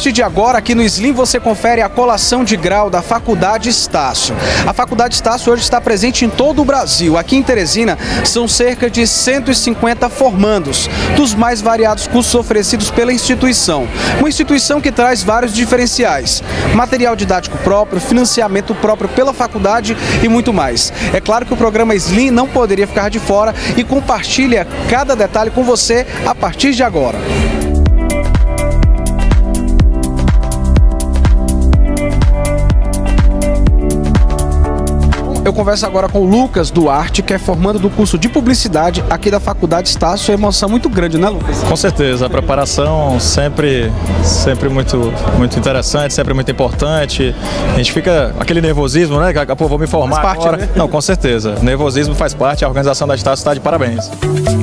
partir de agora, aqui no Slim, você confere a colação de grau da Faculdade Estácio. A Faculdade Estácio hoje está presente em todo o Brasil. Aqui em Teresina, são cerca de 150 formandos, dos mais variados cursos oferecidos pela instituição. Uma instituição que traz vários diferenciais: material didático próprio, financiamento próprio pela faculdade e muito mais. É claro que o programa Slim não poderia ficar de fora e compartilha cada detalhe com você a partir de agora. Eu converso agora com o Lucas Duarte, que é formando do curso de Publicidade aqui da Faculdade Estácio. É uma emoção muito grande, né, Lucas? Com certeza, a preparação sempre muito interessante, sempre muito importante. A gente fica aquele nervosismo, né? Pô, vou me formar faz parte, agora. Né? Não, com certeza. O nervosismo faz parte, a organização da Estácio está de parabéns.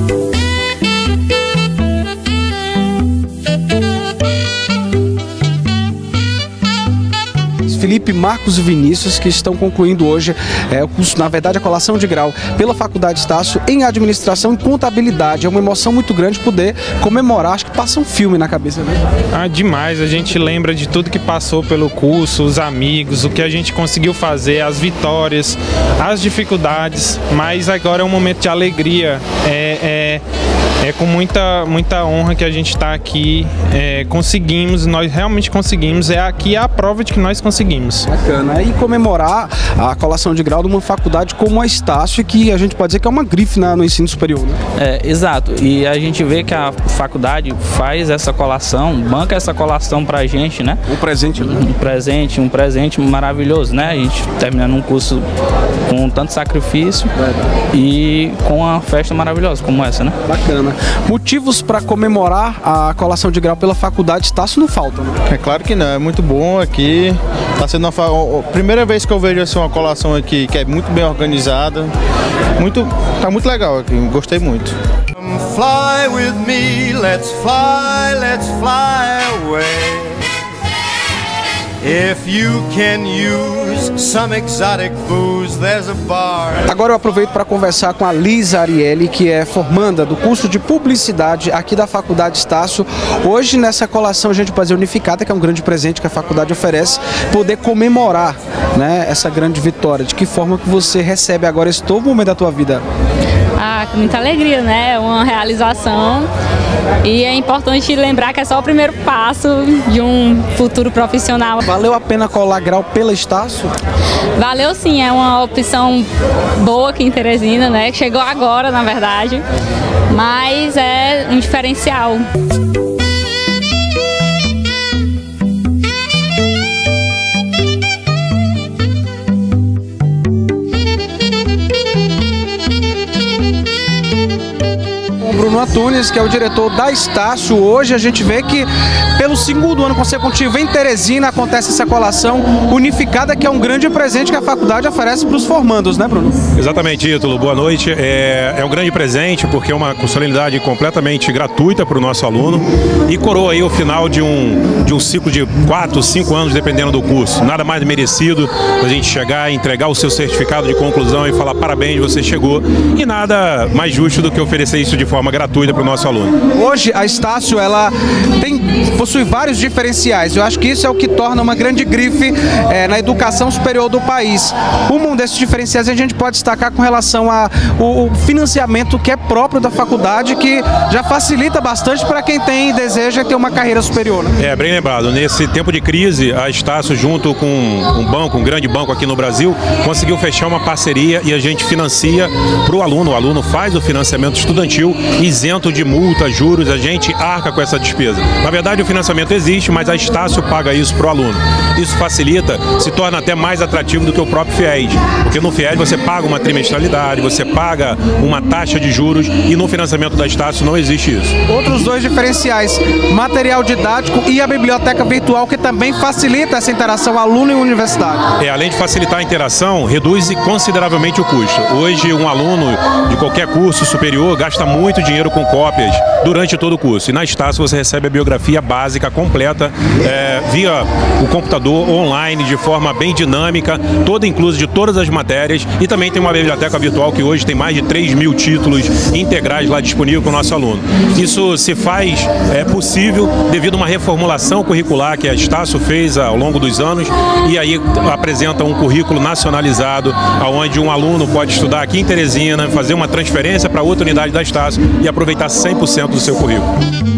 Felipe, Marcos e Vinícius, que estão concluindo hoje o curso, na verdade, a colação de grau pela Faculdade Estácio em Administração e Contabilidade. É uma emoção muito grande poder comemorar, acho que passa um filme na cabeça, né? Ah, demais, a gente lembra de tudo que passou pelo curso, os amigos, o que a gente conseguiu fazer, as vitórias, as dificuldades, mas agora é um momento de alegria, é com muita honra que a gente está aqui, conseguimos, nós realmente conseguimos, aqui é a prova de que nós conseguimos. Bacana, e comemorar a colação de grau de uma faculdade como a Estácio, que a gente pode dizer que é uma grife no ensino superior, né? Exato, e a gente vê que a faculdade faz essa colação, banca essa colação pra gente, né? Um presente, né? Um presente maravilhoso, né? A gente terminando um curso com tanto sacrifício e com uma festa maravilhosa como essa, né? Bacana. Motivos para comemorar a colação de grau pela Faculdade Estácio não faltam, né? É claro que não, é muito bom aqui. Tá sendo a primeira vez que eu vejo assim, uma colação aqui que é muito bem organizada. Tá muito legal aqui, gostei muito. Fly with me, let's fly away. If you can use some exotic booze, there's a bar. Agora eu aproveito para conversar com a Liz Ariely, que é formanda do curso de Publicidade aqui da Faculdade Estácio. Hoje, nessa colação, a gente fazer unificada, que é um grande presente que a faculdade oferece, poder comemorar, né, essa grande vitória. De que forma que você recebe agora esse novo momento da tua vida? Com muita alegria, né? É uma realização e é importante lembrar que é só o primeiro passo de um futuro profissional. Valeu a pena colar grau pela Estácio? Valeu sim, é uma opção boa aqui em Teresina, né? Chegou agora, na verdade, mas é um diferencial. Bruno Antunes, que é o diretor da Estácio. Hoje a gente vê que pelo segundo ano consecutivo em Teresina acontece essa colação unificada, que é um grande presente que a faculdade oferece para os formandos, né, Bruno? Exatamente, Ítalo. Boa noite. É um grande presente porque é uma solenidade completamente gratuita para o nosso aluno e coroa aí o final de um ciclo de 4, 5 anos, dependendo do curso. Nada mais merecido a gente chegar, entregar o seu certificado de conclusão e falar parabéns, você chegou. E nada mais justo do que oferecer isso de forma gratuita para o nosso aluno. Hoje a Estácio, ela possui vários diferenciais. Eu acho que isso é o que torna uma grande grife na educação superior do país. Um desses diferenciais a gente pode destacar com relação ao financiamento que é próprio da faculdade, que já facilita bastante para quem tem e deseja ter uma carreira superior, né? Bem lembrado. Nesse tempo de crise, a Estácio, junto com um grande banco aqui no Brasil, conseguiu fechar uma parceria e a gente financia para o aluno. O aluno faz o financiamento estudantil isento de multa, juros, a gente arca com essa despesa. Na verdade, o financiamento existe, mas a Estácio paga isso para o aluno. Isso facilita, se torna até mais atrativo do que o próprio FIES, porque no FIES você paga uma trimestralidade, você paga uma taxa de juros e no financiamento da Estácio não existe isso. Outros dois diferenciais, material didático e a biblioteca virtual, que também facilita essa interação aluno e universidade. Além de facilitar a interação, reduz consideravelmente o custo. Hoje, um aluno de qualquer curso superior gasta muito dinheiro com corte cópias durante todo o curso. E na Estácio você recebe a biografia básica, completa, via o computador, online, de forma bem dinâmica, toda inclusa de todas as matérias, e também tem uma biblioteca virtual que hoje tem mais de 3.000 títulos integrais lá disponível para o nosso aluno. Isso se faz possível devido a uma reformulação curricular que a Estácio fez ao longo dos anos, e aí apresenta um currículo nacionalizado, onde um aluno pode estudar aqui em Teresina, fazer uma transferência para outra unidade da Estácio e aproveitar 100% do seu currículo.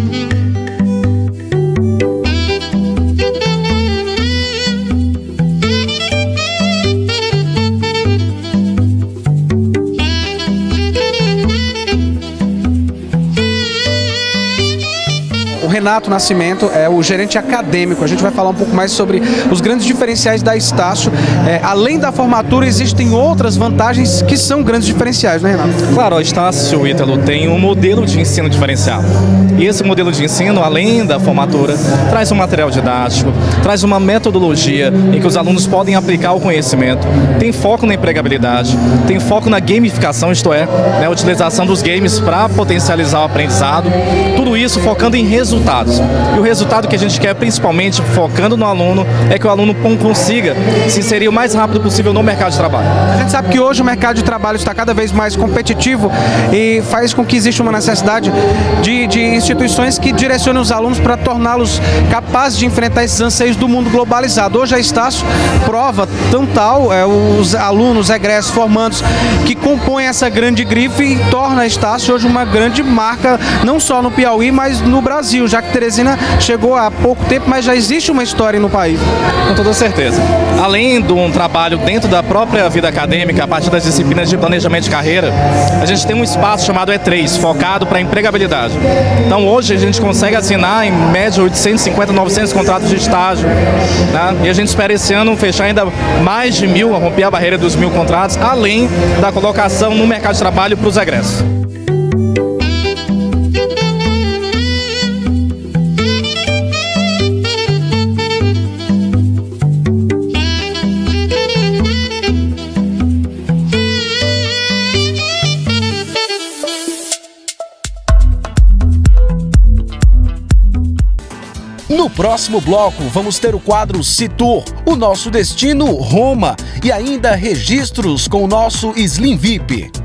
Renato Nascimento é o gerente acadêmico. A gente vai falar um pouco mais sobre os grandes diferenciais da Estácio. Além da formatura, existem outras vantagens que são grandes diferenciais, né, Renato? Claro, a Estácio, Ítalo, tem um modelo de ensino diferenciado. E esse modelo de ensino, além da formatura, traz um material didático, traz uma metodologia em que os alunos podem aplicar o conhecimento, tem foco na empregabilidade, tem foco na gamificação, isto é, a utilização dos games para potencializar o aprendizado, tudo isso focando em resultados. E o resultado que a gente quer, principalmente focando no aluno, é que o aluno consiga se inserir o mais rápido possível no mercado de trabalho. A gente sabe que hoje o mercado de trabalho está cada vez mais competitivo e faz com que exista uma necessidade de instituições que direcionem os alunos para torná-los capazes de enfrentar esses anseios do mundo globalizado. Hoje a Estácio prova tão tal os alunos, egressos, formandos que compõem essa grande grife e torna a Estácio hoje uma grande marca, não só no Piauí, mas no Brasil, já que Teresina chegou há pouco tempo, mas já existe uma história no país. Com toda certeza. Além de um trabalho dentro da própria vida acadêmica, a partir das disciplinas de planejamento de carreira, a gente tem um espaço chamado E3, focado para empregabilidade. Então hoje a gente consegue assinar em média 850, 900 contratos de estágio, né? E a gente espera esse ano fechar ainda mais de 1.000, romper a barreira dos 1.000 contratos, além da colocação no mercado de trabalho para os egressos. No próximo bloco, vamos ter o quadro Citor, o nosso destino Roma, e ainda registros com o nosso Slim VIP.